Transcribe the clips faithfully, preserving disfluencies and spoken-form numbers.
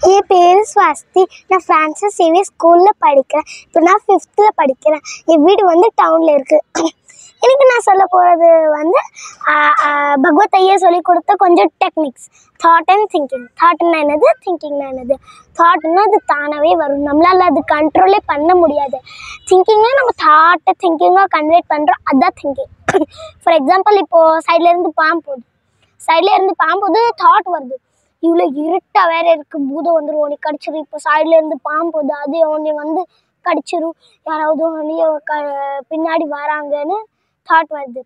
என் பேர் ஸ்வஸ்தி. நான் Francis Xavier ஸ்கூலில் படிக்கிறேன். இப்போ நான் ஃபிஃப்த்தில் படிக்கிறேன். என் வீடு வந்து டவுனில் இருக்குது. எனக்கு நான் சொல்ல போகிறது வந்து பகவத் ஐயா சொல்லிக் கொடுத்த கொஞ்சம் டெக்னிக்ஸ். Thought and thinking. தாட்னா என்னது, திங்கிங்னா என்னது? தாட்னா அது தானாகவே வரும், நம்மளால் அது கண்ட்ரோலே பண்ண முடியாது. திங்கிங்னா நம்ம தாட்டை திங்கிங்காக கன்வெர்ட் பண்ணுறோம், அதுதான் திங்கிங். ஃபார் எக்ஸாம்பிள், இப்போது சைட்லேருந்து பாம்பு போகுது, சைடில் இருந்து பாம்போது தாட் வருது, இவ்வளோ இருட்டாக வேறு இருக்குது, பூதம் வந்துடும் உனக்கு கடிச்சிடும். இப்போ சைட்லேருந்து பாம்பு போகுது, அது உன்னை வந்து கடிச்சிடும், யாராவது உன்னைய க பின்னாடி வராங்கன்னு தாட் வருது.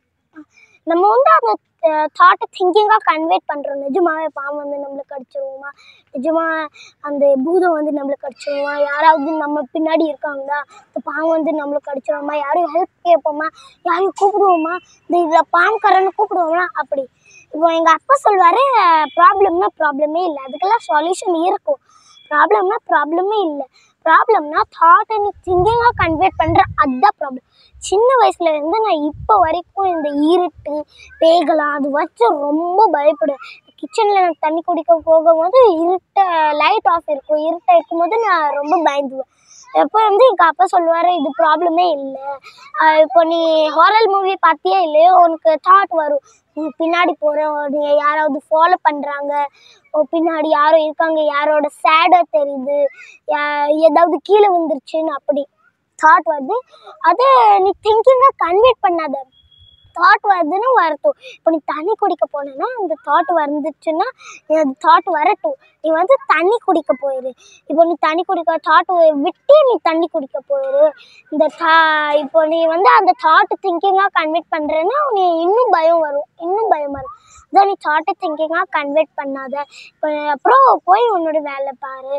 நம்ம வந்து அந்த தாட்டை திங்கிங்காக கன்வெர்ட் பண்ணுறோம். நிஜமாவே பாம்பு வந்து நம்மளை கடிச்சிருவோமா, நிஜமாக அந்த பூதம் வந்து நம்மளை கடிச்சிருவோமா, யாராவது நம்ம பின்னாடி இருக்காங்களா, இந்த பாம்பு வந்து நம்மளை கடிச்சிருவோமா, யாரும் ஹெல்ப் கேட்போமா, யாரையும் கூப்பிடுவோமா, இந்த இதில் பாம்புக்காரன்னு கூப்பிடுவோமா. அப்படி இப்போ எங்கள் அப்பா சொல்வார், ப்ராப்ளம்னா ப்ராப்ளமே இல்லை, அதுக்கெல்லாம் சொல்யூஷன் இருக்கும். ப்ராப்ளம்னா ப்ராப்ளமே இல்லை, ப்ராப்ளம்னா தாட்டை நீ திங்கிங்காக கன்வெர்ட் பண்ணுற, அதுதான் ப்ராப்ளம். சின்ன வயசுலேருந்து நான் இப்போ வரைக்கும் இந்த ஈருட்டு பேய்களாம் அது வச்சு ரொம்ப பயப்படுவேன். கிச்சனில் நான் தண்ணி குடிக்க போகும்போது இருட்டை லைட் ஆஃப் இருக்கும், இருட்டாக இருக்கும்போது நான் ரொம்ப பயந்துவேன். எப்போ வந்து எங்கள் அப்பா சொல்லுவார், இது ப்ராப்ளமே இல்லை, இப்போ நீ ஹாரர் மூவி பார்த்தியே இல்லையோ, உனக்கு தாட் வரும், நீ பின்னாடி போகிற, நீ யாராவது ஃபாலோ பண்ணுறாங்க, பின்னாடி யாரோ இருக்காங்க, யாரோட சேடாக தெரியுது, ஏதாவது கீழே விழுந்துருச்சுன்னு அப்படி தாட் வருது. அதை நீ திங்கிங்காக கன்வெர்ட் பண்ணாத, தாட் வருதுன்னு வரட்டும். இப்போ நீ தண்ணி குடிக்க போனேன்னா அந்த தாட் வந்துச்சுன்னா அது தாட் வரட்டும், நீ வந்து தண்ணி குடிக்க போயிரு. இப்போ நீ தண்ணி குடிக்க தாட் விட்டு நீ தண்ணி குடிக்க போயிரு. இந்த தா இப்போ நீ வந்து அந்த தாட் திங்கிங்காக கன்வெர்ட் பண்ணுறேன்னா நீ இன்னும் பயம் வரும், இன்னும் பயம் வரும். அதான் நீ தாட்டை திங்கிங்காக கன்வெர்ட் பண்ணாத. இப்போ அப்புறம் போய் உன்னோட வேலை பாரு.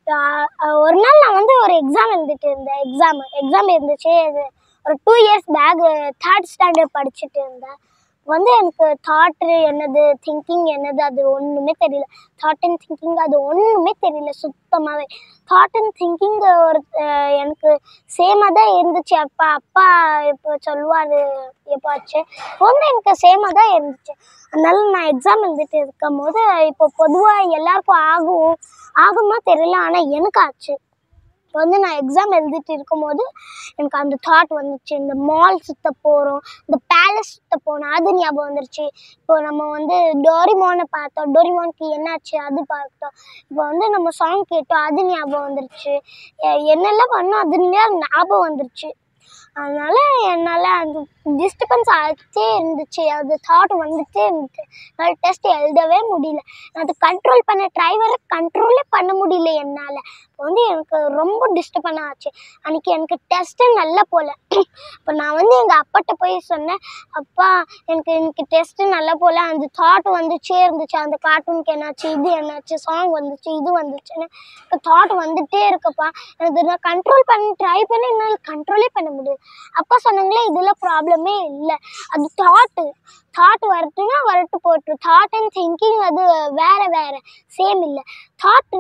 ஒரு நாள் நான் வந்து ஒரு எக்ஸாம் எழுதிட்டு இருந்தேன், எக்ஸாம் எக்ஸாம் இருந்துச்சு. ஒரு two years back third standard படிச்சுட்டு இருந்தேன். வந்து எனக்கு தாட்டு என்னது, திங்கிங் என்னது, அது ஒன்றுமே தெரியல. தாட் அண்ட் திங்கிங் அது ஒன்றுமே தெரியல சுத்தமாகவே. தாட் அண்ட் திங்கிங் ஒரு எனக்கு சேமாக தான் இருந்துச்சு. அப்பா அப்பா இப்போ சொல்லுவார் எப்பாச்சு, வந்து எனக்கு சேமாக தான் இருந்துச்சு. அதனால நான் எக்ஸாம் எழுதிட்டு இருக்கும் போது, இப்போ பொதுவாக எல்லாருக்கும் ஆகும் ஆகுமா தெரியல, ஆனால் எனக்கு ஆச்சு. இப்போ வந்து நான் எக்ஸாம் எழுதிட்டு இருக்கும்போது எனக்கு அந்த தாட் வந்துச்சு, இந்த மால் சுற்ற போகிறோம், இந்த பேலஸ் சுற்ற போனோம், அது ஞாபகம் வந்துருச்சு. இப்போ நம்ம வந்து டோரிமானை பார்த்தோம், டோரிமானுக்கு என்னாச்சு அது பார்த்தோம். இப்போ வந்து நம்ம சாங் கேட்டோம், அது ஞாபகம் வந்துருச்சு. என்னெல்லாம் பண்ணோம் அது ஞாபகம் வந்துருச்சு. அதனால் என்னால் அந்த டிஸ்டர்பன்ஸ் ஆகிட்டே இருந்துச்சு, அது தாட் வந்துகிட்டே இருந்துச்சு. என்னால் டெஸ்ட் எழுதவே முடியல, அது கண்ட்ரோல் பண்ண ட்ரை வர கண்ட்ரோலே பண்ண முடியல என்னால். இப்போ வந்து எனக்கு ரொம்ப டிஸ்டர்பன் ஆச்சு. அன்றைக்கி எனக்கு டெஸ்ட்டு நல்லா போகல. இப்போ நான் வந்து எங்கள் அப்பாட்ட போய் சொன்னேன், அப்பா எனக்கு எனக்கு டெஸ்ட்டு நல்லா போகல, அந்த தாட் வந்துச்சே இருந்துச்சு, அந்த கார்ட்டூனுக்கு என்னாச்சு, இது என்னாச்சு, சாங் வந்துச்சு, இது வந்துச்சுன்னு இப்போ தாட் வந்துகிட்டே இருக்குப்பா, அது நான் கண்ட்ரோல் பண்ணி ட்ரை பண்ணி என்னால் கண்ட்ரோலே பண்ண முடியாது. அப்பா சொன்னாங்களே இதில் ப்ராப்ளமே இல்லை, அது தாட்டு தாட் வரட்டுன்னா வரட்டு போட்டு. தாட் அண்ட் திங்கிங் அது வேறு வேறு, சேம் இல்லை. தாட்டு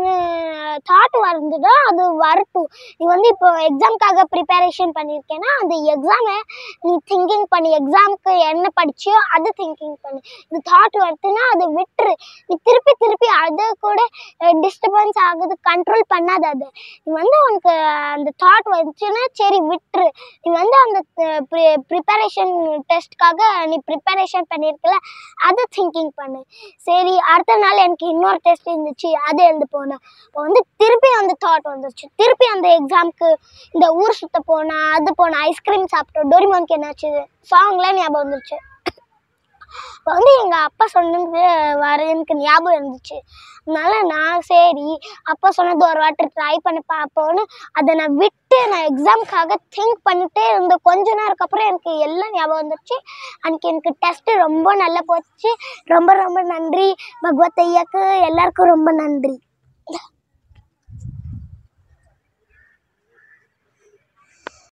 தாட் வந்துட்டா அது வரட்டும். நீ வந்து இப்போ எக்ஸாமுக்காக ப்ரிப்பரேஷன் பண்ணியிருக்கேன்னா அந்த எக்ஸாமை நீ திங்கிங் பண்ணி, எக்ஸாமுக்கு என்ன படிச்சியோ அது திங்கிங் பண்ணி. இது தாட் வரட்டுன்னா அதை விட்டுரு, நீ திருப்பி திருப்பி அதை கூட டிஸ்டர்பன்ஸ் ஆகுது, கண்ட்ரோல் பண்ணாத. அது நீ வந்து உனக்கு அந்த தாட் வந்துச்சுன்னா சரி விட்டுரு. நீ வந்து அந்த ப்ரி ப்ரிப்பரேஷன் டெஸ்ட்காக நீ ப்ரிப்பரேஷன் பண்ணியிருக்கல, அதை திங்கிங் பண்ணு. சரி, அடுத்த நாள் எனக்கு இன்னொரு டெஸ்ட் இருந்துச்சு, அதை எழுந்து போனேன். இப்போ வந்து திருப்பி அந்த தாட் வந்துருச்சு, திருப்பி அந்த எக்ஸாமுக்கு இந்த ஊர் சுற்ற போனேன், அது போனேன், ஐஸ்கிரீம் சாப்பிட்டோம், டோரிமானுக்கு என்னாச்சு, சாங்லாம் ஞாபகம் வந்துருச்சு. இப்போ வந்து எங்கள் அப்பா சொன்னது வர எனக்கு ஞாபகம் இருந்துச்சு. அதனால நான் சரி அப்பா சொன்னது ஒரு வாட்டி ட்ரை பண்ணி பார்ப்போன்னு அதை நான் விட்டு நான் எக்ஸாமுக்காக திங்க் பண்ணிகிட்டே இருந்த கொஞ்ச நேரத்துக்கு அப்புறம் எனக்கு எல்லாம் ஞாபகம் வந்துருச்சு. அன்றைக்கி எனக்கு டெஸ்ட்டு ரொம்ப நல்லா போச்சு. ரொம்ப ரொம்ப நன்றி பகவத் ஐயாவுக்கு, எல்லாருக்கும் ரொம்ப நன்றி.